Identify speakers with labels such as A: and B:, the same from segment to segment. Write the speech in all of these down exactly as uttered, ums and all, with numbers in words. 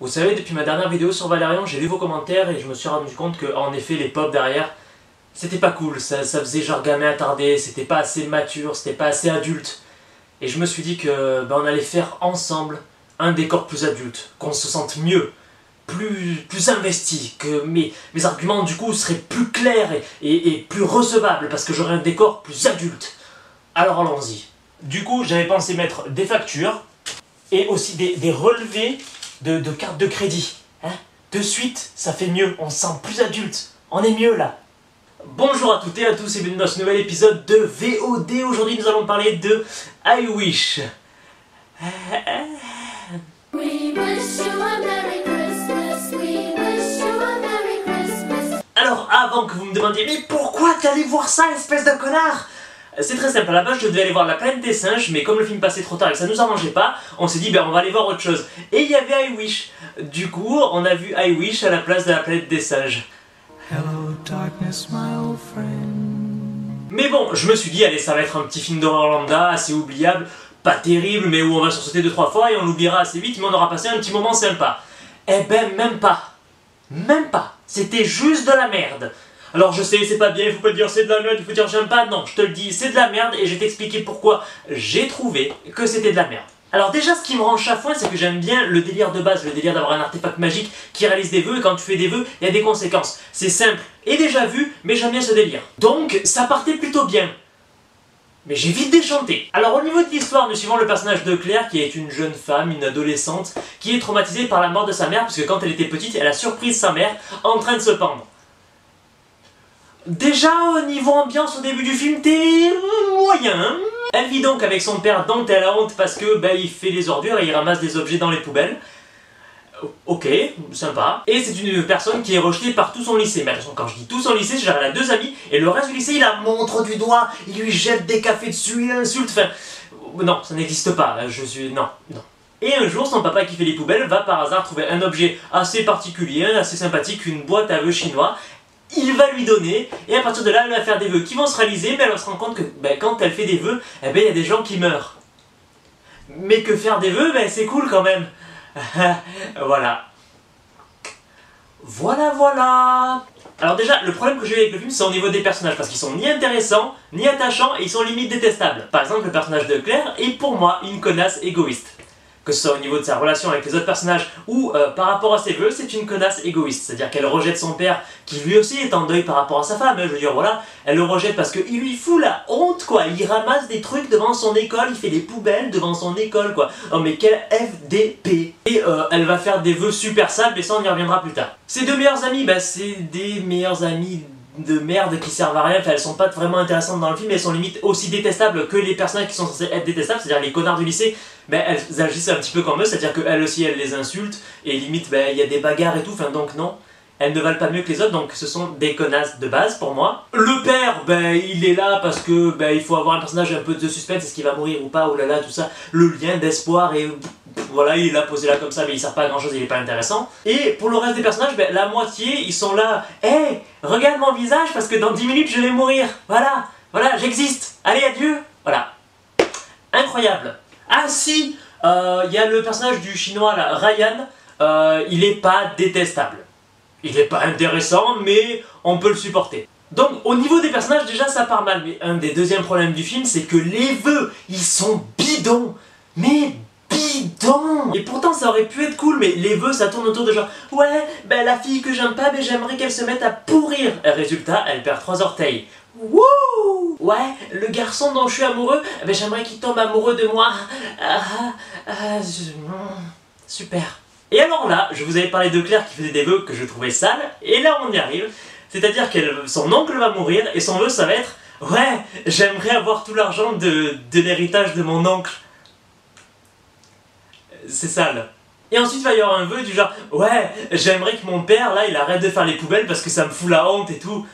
A: Vous savez, depuis ma dernière vidéo sur Valérian, j'ai lu vos commentaires et je me suis rendu compte que, en effet, les pop derrière, c'était pas cool, ça, ça faisait genre gamin attardé, c'était pas assez mature, c'était pas assez adulte. Et je me suis dit que ben, on allait faire ensemble un décor plus adulte, qu'on se sente mieux, plus, plus investi, que mes, mes arguments du coup seraient plus clairs et, et, et plus recevables parce que j'aurais un décor plus adulte. Alors allons-y. Du coup, j'avais pensé mettre des factures et aussi des, des relevés de, de cartes de crédit. Hein? De suite, ça fait mieux, on se sent plus adulte, on est mieux là. Bonjour à toutes et à tous et bienvenue dans ce nouvel épisode de V O D. Aujourd'hui nous allons parler de I Wish. Alors avant que vous me demandiez mais pourquoi t'es allé voir ça espèce de connard? C'est très simple, à la base je devais aller voir La Planète des Singes, mais comme le film passait trop tard et que ça nous arrangeait pas, on s'est dit ben on va aller voir autre chose. Et il y avait I Wish. Du coup on a vu I Wish à la place de La Planète des Singes. Hello, darkness, my old friend. Mais bon, je me suis dit, allez, ça va être un petit film d'horreur lambda, assez oubliable, pas terrible, mais où on va sursauter deux trois fois et on l'oubliera assez vite, mais on aura passé un petit moment sympa. Eh ben, même pas. Même pas. C'était juste de la merde. Alors je sais, c'est pas bien, il faut pas dire c'est de la merde, il faut dire j'aime pas, non, je te le dis, c'est de la merde et je vais t'expliquer pourquoi j'ai trouvé que c'était de la merde. Alors déjà, ce qui me rend chafouin, c'est que j'aime bien le délire de base, le délire d'avoir un artefact magique qui réalise des vœux, et quand tu fais des vœux, il y a des conséquences. C'est simple et déjà vu, mais j'aime bien ce délire. Donc, ça partait plutôt bien. Mais j'ai vite déchanté. Alors au niveau de l'histoire, nous suivons le personnage de Claire, qui est une jeune femme, une adolescente, qui est traumatisée par la mort de sa mère, parce que quand elle était petite, elle a surpris sa mère en train de se pendre. Déjà, au niveau ambiance, au début du film, t'es moyen, hein. Elle vit donc avec son père dont elle a honte parce que ben, il fait les ordures et il ramasse des objets dans les poubelles. Ok, sympa. Et c'est une personne qui est rejetée par tout son lycée. Mais attention, quand je dis tout son lycée, c'est genre elle a deux amis et le reste du lycée, il la montre du doigt, il lui jette des cafés dessus, il l'insulte, enfin... Non, ça n'existe pas, je suis... non, non. Et un jour, son papa qui fait les poubelles va par hasard trouver un objet assez particulier, assez sympathique, une boîte à vœux chinois. Il va lui donner, et à partir de là, elle va faire des vœux qui vont se réaliser, mais elle va se rendre compte que ben, quand elle fait des vœux, eh ben, il y a des gens qui meurent. Mais que faire des vœux, ben, c'est cool quand même. Voilà. Voilà, voilà. Alors déjà, le problème que j'ai eu avec le film, c'est au niveau des personnages, parce qu'ils sont ni intéressants, ni attachants, et ils sont limite détestables. Par exemple, le personnage de Claire est pour moi une connasse égoïste. Que ce soit au niveau de sa relation avec les autres personnages ou euh, par rapport à ses vœux, c'est une connasse égoïste. C'est-à-dire qu'elle rejette son père, qui lui aussi est en deuil par rapport à sa femme. Je veux dire, voilà, elle le rejette parce qu'il lui fout la honte, quoi. Il ramasse des trucs devant son école, il fait des poubelles devant son école, quoi. Oh mais quel F D P. Et euh, elle va faire des vœux super sales, mais ça on y reviendra plus tard. Ses deux meilleures amies, bah c'est des meilleures amies de merde qui servent à rien, enfin, elles sont pas vraiment intéressantes dans le film, elles sont limite aussi détestables que les personnages qui sont censés être détestables, c'est-à-dire les connards du lycée, ben, elles agissent un petit peu comme eux, c'est-à-dire qu'elles aussi elles les insultent, et limite ben, il y a des bagarres et tout, enfin donc non, elles ne valent pas mieux que les autres, donc ce sont des connasses de base pour moi. Le père, ben il est là parce que ben, il faut avoir un personnage un peu de suspense, est-ce qu'il va mourir ou pas, oh là là, tout ça, le lien d'espoir et... Voilà, il est là posé là comme ça, mais il sert pas à grand chose, il est pas intéressant. Et pour le reste des personnages, ben, la moitié, ils sont là. Hé, hey, regarde mon visage parce que dans dix minutes je vais mourir. Voilà, voilà, j'existe. Allez, adieu. Voilà. Incroyable. Ah si, il euh, y a le personnage du chinois là, Ryan, euh, il est pas détestable. Il est pas intéressant, mais on peut le supporter. Donc au niveau des personnages, déjà ça part mal. Mais un des deuxièmes problèmes du film, c'est que les vœux, ils sont bidons. Mais bidon. Et pourtant ça aurait pu être cool, mais les vœux ça tourne autour de genre ouais, ben la fille que j'aime pas, ben j'aimerais qu'elle se mette à pourrir. Et résultat, elle perd trois orteils. Wouh. Ouais, le garçon dont je suis amoureux, ben j'aimerais qu'il tombe amoureux de moi. Ah, ah, je... Super. Et alors là, je vous avais parlé de Claire qui faisait des vœux que je trouvais sales, et là on y arrive. C'est-à-dire que son oncle va mourir, et son vœu ça va être ouais, j'aimerais avoir tout l'argent de, de l'héritage de mon oncle. C'est sale. Et ensuite il va y avoir un vœu du genre ouais, j'aimerais que mon père là il arrête de faire les poubelles parce que ça me fout la honte et tout.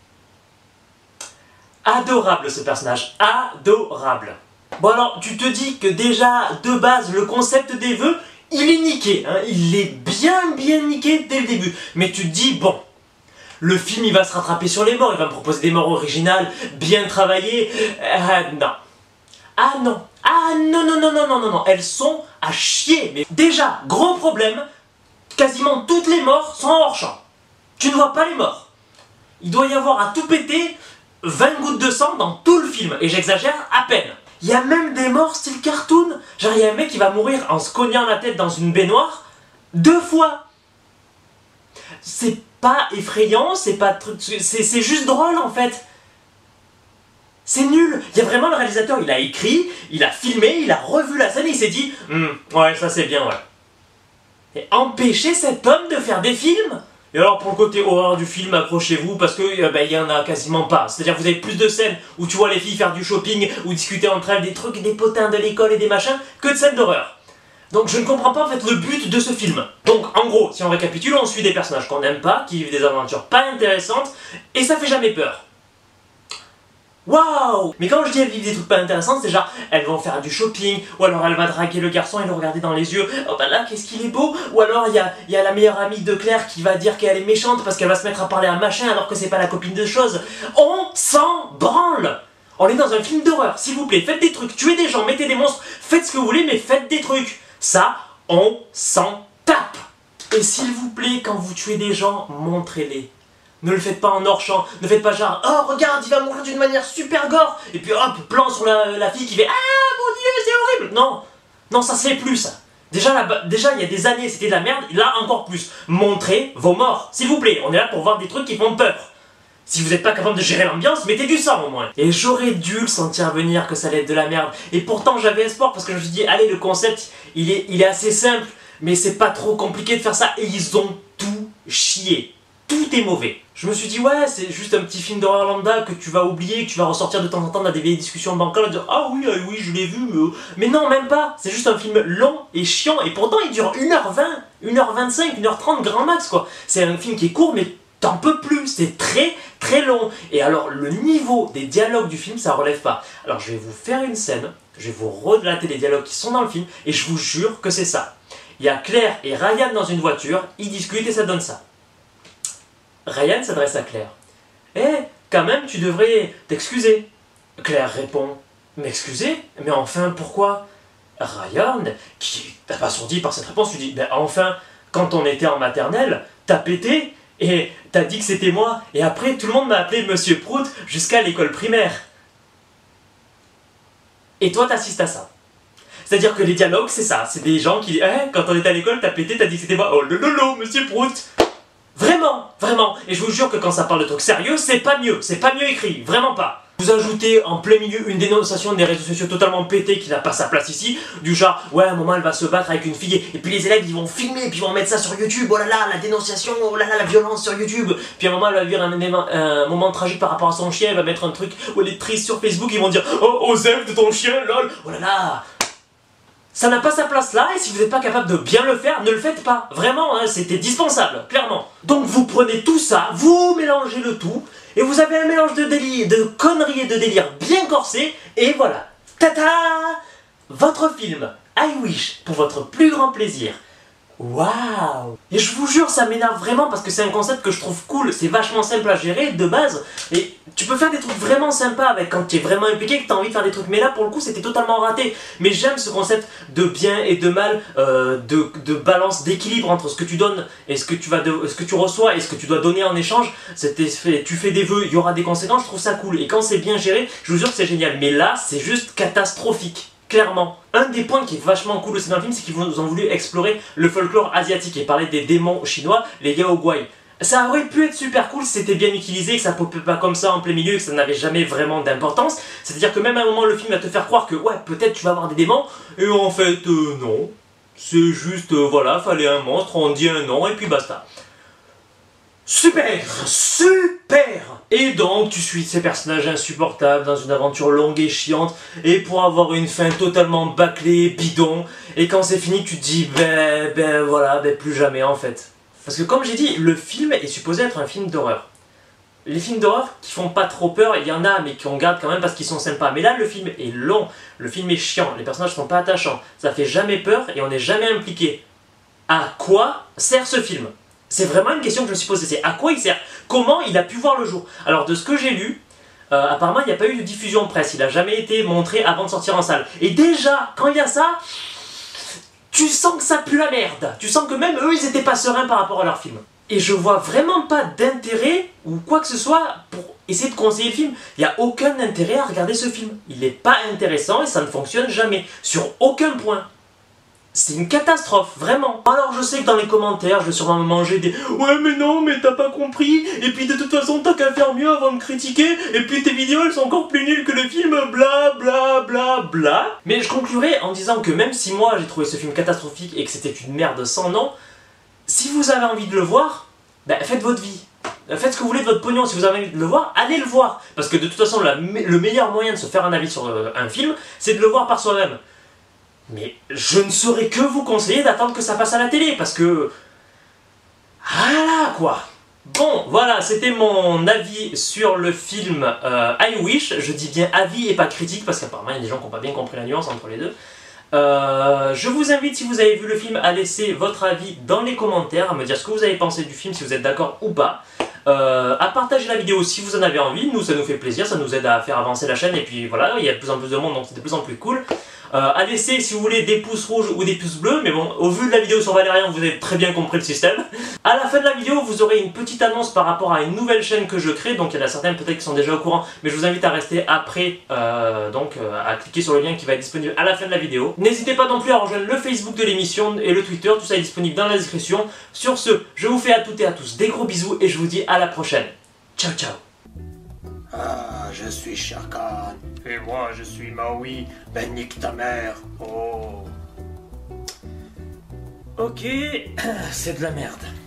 A: Adorable ce personnage, adorable. Bon alors tu te dis que déjà de base le concept des vœux il est niqué, hein, il est bien bien niqué dès le début. Mais tu te dis bon, le film il va se rattraper sur les morts, il va me proposer des morts originales, bien travaillées. Euh, non. Ah non, ah non non non non non non non, elles sont à chier. Mais déjà, gros problème, quasiment toutes les morts sont hors champ. Tu ne vois pas les morts. Il doit y avoir à tout péter vingt gouttes de sang dans tout le film, et j'exagère à peine. Il y a même des morts style cartoon. Genre il y a un mec qui va mourir en se cognant la tête dans une baignoire deux fois. C'est pas effrayant, c'est pas truc, c'est juste drôle en fait. C'est nul. Il y a vraiment le réalisateur, il a écrit, il a filmé, il a revu la scène et il s'est dit hm, ouais ça c'est bien ouais. Et empêcher cet homme de faire des films. Et alors pour le côté horreur du film, accrochez-vous parce que euh, ben, y en a quasiment pas. C'est-à-dire vous avez plus de scènes où tu vois les filles faire du shopping ou discuter entre elles des trucs, des potins de l'école et des machins, que de scènes d'horreur. Donc je ne comprends pas en fait le but de ce film. Donc en gros, si on récapitule, on suit des personnages qu'on n'aime pas, qui vivent des aventures pas intéressantes, et ça fait jamais peur. Waouh! Mais quand je dis elles vivent des trucs pas intéressants, c'est genre elles vont faire du shopping, ou alors elle va draguer le garçon et le regarder dans les yeux, oh bah là qu'est-ce qu'il est beau, ou alors il y a, y a la meilleure amie de Claire qui va dire qu'elle est méchante parce qu'elle va se mettre à parler à machin alors que c'est pas la copine de chose. On s'en branle! On est dans un film d'horreur, s'il vous plaît, faites des trucs, tuez des gens, mettez des monstres, faites ce que vous voulez, mais faites des trucs. Ça, on s'en tape! Et s'il vous plaît, quand vous tuez des gens, montrez-les. Ne le faites pas en hors-champ, ne faites pas genre « Oh, regarde, il va mourir d'une manière super gore !» Et puis hop, plan sur la, la fille qui fait « Ah, mon Dieu, c'est horrible !» Non, non, ça se fait plus, ça. Déjà, là, déjà, il y a des années, c'était de la merde, là, encore plus. Montrez vos morts, s'il vous plaît. On est là pour voir des trucs qui font peur. Si vous n'êtes pas capable de gérer l'ambiance, mettez du sang au moins. Et j'aurais dû le sentir venir que ça allait être de la merde. Et pourtant, j'avais espoir parce que je me suis dit « Allez, le concept, il est, il est assez simple, mais c'est pas trop compliqué de faire ça. » Et ils ont tout chié. Tout est mauvais. Je me suis dit, ouais, c'est juste un petit film d'horreur lambda que tu vas oublier, que tu vas ressortir de temps en temps dans des vieilles discussions bancales et dire, ah oui, ah oui, je l'ai vu, mais... mais non, même pas. C'est juste un film long et chiant, et pourtant il dure une heure vingt, une heure vingt-cinq, une heure trente grand max, quoi. C'est un film qui est court, mais t'en peux plus. C'est très, très long. Et alors, le niveau des dialogues du film, ça relève pas. Alors, je vais vous faire une scène, je vais vous relater les dialogues qui sont dans le film, et je vous jure que c'est ça. Il y a Claire et Ryan dans une voiture, ils discutent et ça donne ça. Ryan s'adresse à Claire. « Eh, quand même, tu devrais t'excuser. » Claire répond. « M'excuser? Mais enfin, pourquoi ?» Ryan, qui est abasourdi par cette réponse, lui dit ben, « Enfin, quand on était en maternelle, t'as pété et t'as dit que c'était moi, et après tout le monde m'a appelé Monsieur Prout jusqu'à l'école primaire. » Et toi, t'assistes à ça. C'est-à-dire que les dialogues, c'est ça. C'est des gens qui disent eh, « Quand on était à l'école, t'as pété, t'as dit que c'était moi. Oh lolo, Monsieur Prout !» Vraiment, vraiment. Et je vous jure que quand ça parle de trucs sérieux, c'est pas mieux. C'est pas mieux écrit. Vraiment pas. Vous ajoutez en plein milieu une dénonciation des réseaux sociaux totalement pétée qui n'a pas sa place ici. Du genre, ouais, à un moment elle va se battre avec une fille. Et puis les élèves ils vont filmer, et puis ils vont mettre ça sur YouTube. Oh là là, la dénonciation, oh là là, la violence sur YouTube. Puis à un moment elle va vivre un, un, un moment tragique par rapport à son chien. Elle va mettre un truc où elle est triste sur Facebook. Ils vont dire, oh, Osef de ton chien, lol. Oh là là. Ça n'a pas sa place là, et si vous n'êtes pas capable de bien le faire, ne le faites pas. Vraiment, hein, c'était dispensable, clairement. Donc vous prenez tout ça, vous mélangez le tout, et vous avez un mélange de délire, de conneries et de délire bien corsé, et voilà. Tata! Votre film, I Wish, pour votre plus grand plaisir. Waouh! Et je vous jure, ça m'énerve vraiment parce que c'est un concept que je trouve cool, c'est vachement simple à gérer de base, et tu peux faire des trucs vraiment sympas avec quand tu es vraiment impliqué, que tu as envie de faire des trucs, mais là pour le coup c'était totalement raté. Mais j'aime ce concept de bien et de mal, euh, de, de balance, d'équilibre entre ce que tu donnes et ce que tu, vas de, ce que tu reçois et ce que tu dois donner en échange. Fait, tu fais des vœux, il y aura des conséquences, je trouve ça cool, et quand c'est bien géré, je vous jure que c'est génial, mais là c'est juste catastrophique. Clairement. Un des points qui est vachement cool aussi dans le film, c'est qu'ils ont voulu explorer le folklore asiatique et parler des démons chinois, les Yaoguai. Ça aurait pu être super cool si c'était bien utilisé, que ça popait pas comme ça en plein milieu, que ça n'avait jamais vraiment d'importance. C'est-à-dire que même à un moment, le film va te faire croire que ouais, peut-être tu vas avoir des démons, et en fait, euh, non. C'est juste, euh, voilà, fallait un monstre, on dit un nom, et puis basta. Super! Super! Et donc, tu suis ces personnages insupportables dans une aventure longue et chiante, et pour avoir une fin totalement bâclée, bidon, et quand c'est fini, tu te dis, ben, ben voilà, ben plus jamais en fait. Parce que comme j'ai dit, le film est supposé être un film d'horreur. Les films d'horreur qui font pas trop peur, il y en a, mais qu'on garde quand même parce qu'ils sont sympas. Mais là, le film est long, le film est chiant, les personnages sont pas attachants, ça fait jamais peur et on n'est jamais impliqué. À quoi sert ce film ? C'est vraiment une question que je me suis posée, c'est à quoi il sert? Comment il a pu voir le jour? Alors de ce que j'ai lu, euh, apparemment il n'y a pas eu de diffusion presse, il n'a jamais été montré avant de sortir en salle. Et déjà, quand il y a ça, tu sens que ça pue la merde. Tu sens que même eux, ils étaient pas sereins par rapport à leur film. Et je vois vraiment pas d'intérêt ou quoi que ce soit pour essayer de conseiller le film. Il n'y a aucun intérêt à regarder ce film. Il n'est pas intéressant et ça ne fonctionne jamais. Sur aucun point. C'est une catastrophe, vraiment. Alors je sais que dans les commentaires, je vais sûrement me manger des « Ouais mais non, mais t'as pas compris, et puis de toute façon t'as qu'à faire mieux avant de critiquer, et puis tes vidéos elles sont encore plus nulles que le film, bla bla bla bla ». Mais je conclurai en disant que même si moi j'ai trouvé ce film catastrophique et que c'était une merde sans nom, si vous avez envie de le voir, ben faites votre vie. Faites ce que vous voulez de votre pognon, si vous avez envie de le voir, allez le voir. Parce que de toute façon, la, le meilleur moyen de se faire un avis sur euh, un film, c'est de le voir par soi-même. Mais je ne saurais que vous conseiller d'attendre que ça passe à la télé, parce que... Voilà quoi. Bon, voilà, c'était mon avis sur le film euh, I Wish. Je dis bien avis et pas critique, parce qu'apparemment il y a des gens qui n'ont pas bien compris la nuance entre les deux. Euh, je vous invite, si vous avez vu le film, à laisser votre avis dans les commentaires, à me dire ce que vous avez pensé du film, si vous êtes d'accord ou pas. Euh, à partager la vidéo si vous en avez envie, nous ça nous fait plaisir, ça nous aide à faire avancer la chaîne et puis voilà, il y a de plus en plus de monde donc c'est de plus en plus cool. Euh, à laisser si vous voulez des pouces rouges ou des pouces bleus, mais bon, au vu de la vidéo sur Valérian, vous avez très bien compris le système. À la fin de la vidéo, vous aurez une petite annonce par rapport à une nouvelle chaîne que je crée, donc il y en a certains peut-être qui sont déjà au courant, mais je vous invite à rester après, euh, donc euh, à cliquer sur le lien qui va être disponible à la fin de la vidéo. N'hésitez pas non plus à rejoindre le Facebook de l'émission et le Twitter, tout ça est disponible dans la description. Sur ce, je vous fais à toutes et à tous des gros bisous et je vous dis à la prochaine. Ciao ciao.
B: Ah, je suis Shere Khan. Et moi, je suis Maui. Ben nique ta mère. Oh.
A: Ok, c'est de la merde.